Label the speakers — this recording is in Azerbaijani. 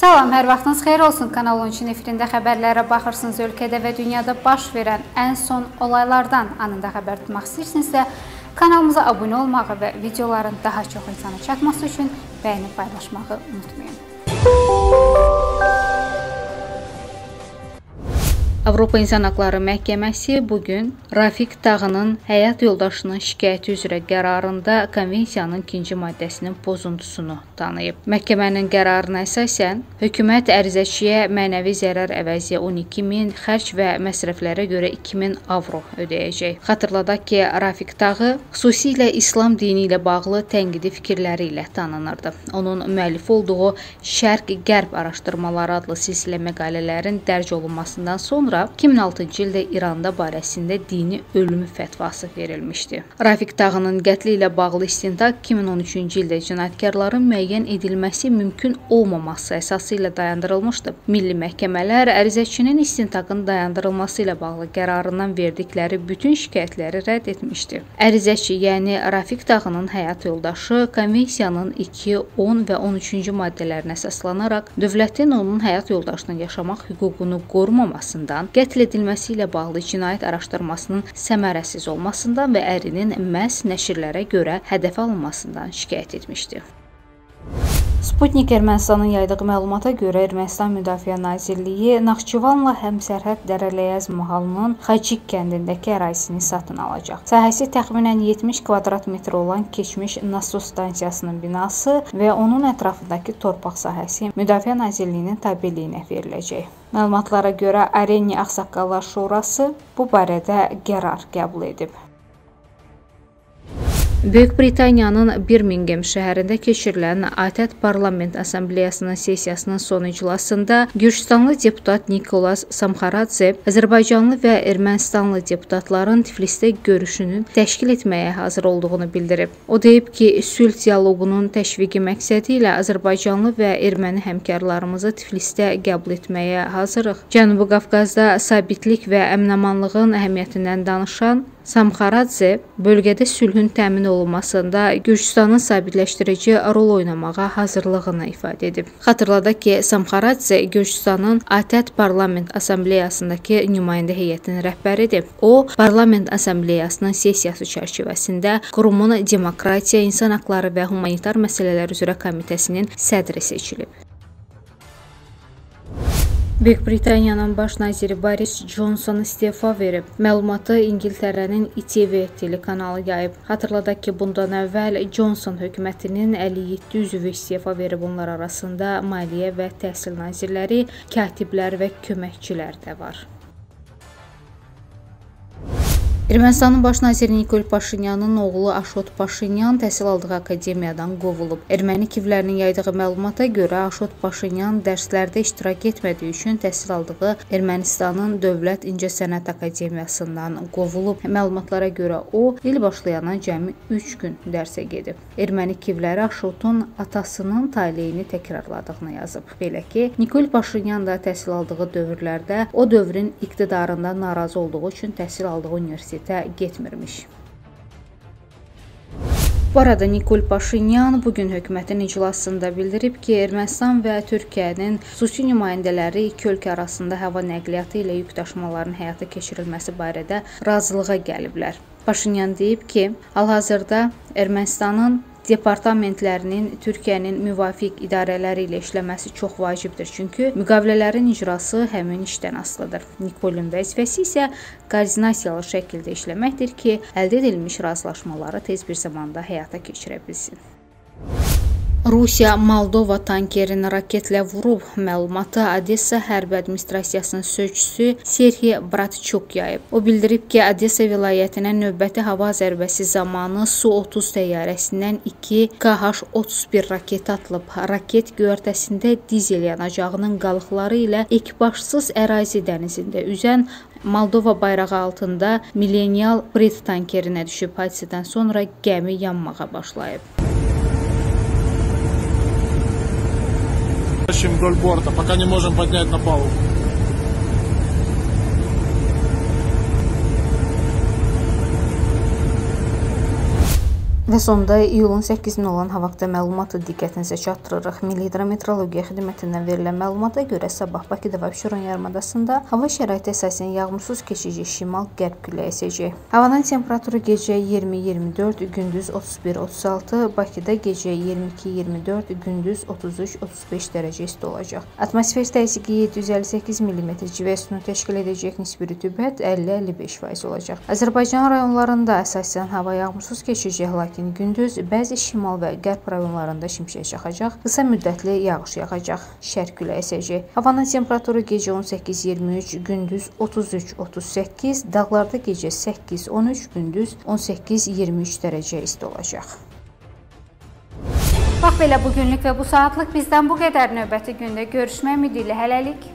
Speaker 1: Salam, hər vaxtınız xeyir olsun. Kanal 13-ün efirində xəbərlərə baxırsınız. Ölkədə və dünyada baş verən ən son olaylardan anında xəbər tutmaq istəyirsinizsə, kanalımıza abunə olmağı və videoların daha çox insana çatması üçün bəyənib paylaşmağı unutmayın. Avropa İnsan Haqları Məhkəməsi bugün Rafiq Tağının həyat yoldaşının şikayəti üzrə qərarında konvensiyanın 2-ci maddəsinin pozuntusunu tanıyıb. Məhkəmənin qərarına əsasən, hökumət ərizəçiyə mənəvi zərər əvəzi 12.000, xərc və məsrəflərə görə 2.000 avro ödəyəcək. Xatırladaq ki, Rafiq Tağı xüsusilə İslam dini ilə bağlı tənqidi fikirləri ilə tanınırdı. Onun müəllif olduğu Şərq-Qərb araşdırmaları adlı silsilə məqalələrin dərc olunmasından sonra 2006-cı ildə İranda barəsində dini ölümü fətvası verilmişdi. Rafiq Tağının qətli ilə bağlı istintaq 2013-cü ildə cinayətkarların müəyyən edilməsi mümkün olmaması əsası ilə dayandırılmışdı. Milli məhkəmələr ərizəçinin istintaqın dayandırılması ilə bağlı qərarından verdikləri bütün şikayətləri rədd etmişdi. Ərizəçi, yəni Rafiq Tağının həyat yoldaşı konvensiyanın 2, 10 və 13-cü maddələrinə əsaslanaraq dövlətin onun həyat yoldaşının yaşamaq hüququnu qorumamasından, qətl edilməsi ilə bağlı cinayət araşdırmasının səmərəsiz olmasından və ərinin məhz nəşrlərə görə hədəfə alınmasından şikayət etmişdi. Sputnik Ermənistanın yaydığı məlumata görə Ermənistan Müdafiə Nazirliyi Naxçıvanla həmsərhəd Dərələyəz mahalının Xacik kəndindəki ərazisini satın alacaq. Sahəsi təxminən 70 kvadrat metr olan keçmiş nasos stansiyasının binası və onun ətrafındakı torpaq sahəsi Müdafiə Nazirliyinin tabeliyinə veriləcək. Məlumatlara görə Areni Ağsaqqallar Şurası bu barədə qərar qəbul edib. Böyük Britaniyanın Birmingham şəhərində keçirilən ATƏT Parlament Assambleyasının sessiyasının son iclasında Gürcüstanlı deputat Nikolas Samxaradze Azərbaycanlı və Ermənistanlı deputatların Tiflisdə görüşünün təşkil etməyə hazır olduğunu bildirib. O deyib ki, sülh dialoqunun təşviqi məqsədi ilə Azərbaycanlı və erməni həmkarlarımızı Tiflisdə qəbul etməyə hazırıq. Cənubi Qafqazda sabitlik və əmin-amanlığın əhəmiyyətindən danışan Samxaradze bölgədə sülhün təmin olunmasında Gürcüstanın sabitləşdirici rol oynamağa hazırlığını ifadə edib. Xatırladaq ki, Samxaradze Gürcüstanın ATƏT Parlament Assambleyasındakı nümayəndə heyətinin rəhbəridir. O, Parlament Assambleyasının sessiyası çərçivəsində qurumun demokratiya, insan haqları və humanitar məsələlər üzrə komitəsinin sədri seçilib. Böyük Britaniyanın baş naziri Boris Johnson istefa verib. Məlumatı İngiltərənin ITV telekanalı yayıb. Xatırladaq ki, bundan əvvəl Johnson hökumətinin 57 üzvü istefa verib. Onlar arasında maliyyə və təhsil nazirləri, katiblər və köməkçilər də var. Ermənistanın baş naziri Nikol Paşinyanın oğlu Aşot Paşinyan təhsil aldığı akademiyadan qovulub. Erməni kivlərinin yaydığı məlumata görə Aşot Paşinyan dərslərdə iştirak etmədiyi üçün təhsil aldığı Ermənistanın Dövlət İncəsənət Akademiyasından qovulub. Məlumatlara görə o, il başlayana cəmi 3 gün dərsə gedib. Erməni kivləri Aşotun atasının taleyini təkrarladığını yazıb. Belə ki, Nikol Paşinyan da təhsil aldığı dövrlərdə o dövrün iqtidarından narazı olduğu üçün təhsil aldığı universitetə getmirmiş. Bu arada Nikol Paşinyan bugün hökumətin iclasında bildirib ki, Ermənistan və Türkiyənin xüsusi nümayəndələri iki ölkə arasında hava nəqliyyatı ilə yük daşımaların həyata keçirilməsi barədə razılığa gəliblər. Paşinyan deyib ki, hal-hazırda Ermənistanın departamentlərinin Türkiyənin müvafiq idarələri ilə işləməsi çox vacibdir, çünki müqavilələrin icrası həmin işdən asılıdır. Nikolun vəzifəsi isə koordinasiyalı şəkildə işləməkdir ki, əldə edilmiş razılaşmaları tez bir zamanda həyata keçirə bilsin. Rusiya Moldova tankerini raketlə vurub. Məlumatı Odessa hərbi administrasiyasının sözçüsü Serhiy Bratçuk yayıb. O bildirib ki, Odessa vilayətinə növbəti hava zərbəsi zamanı Su-30 təyyarəsindən 2 KH-31 raket atılıb. Raket göyərtəsində dizel yanacağının qalıqları ilə ekipajsız ərazi dənizində üzən Moldova bayrağı altında Millenial Brit tankerinə düşüb. Hadisədən sonra gəmi yanmağa başlayıb.
Speaker 2: Вдоль борта, пока не можем поднять на палубу.
Speaker 1: Və sonda iyulun 8-nə olan hava haqqında məlumatı diqqətinizə çatdırırıq. Milli Hidrometeorologiya Xidmətindən verilən məlumata görə sabah Bakıda və Abşeron yarımadasında hava şəraiti əsasən yağmursuz keçici şimal-qərb küləyi əsəcək. Havanın temperaturu gecə 20-24, gündüz 31-36, Bakıda gecə 22-24, gündüz 33-35 dərəcə isti olacaq. Atmosfer təzyiqi 758 mm civə sütunu təşkil edəcək, nisbi rütubət 50-55% olacaq. Azərbaycan rayonlarında əsasən hava yağmursuz keçəcək, lakin gündüz bəzi şimal və qərb rayonlarında şimşək çaxacaq, qısa müddətli yağış yağacaq, şərq küləyi əsəcək. Havanın temperaturu gecə 18-23, gündüz 33-38, dağlarda gecə 8-13, gündüz 18-23 dərəcə isti olacaq.
Speaker 3: Bax belə bugünlük və bu saatlıq bizdən bu qədər. Növbəti gündə görüşmək ümidi ilə hələlik.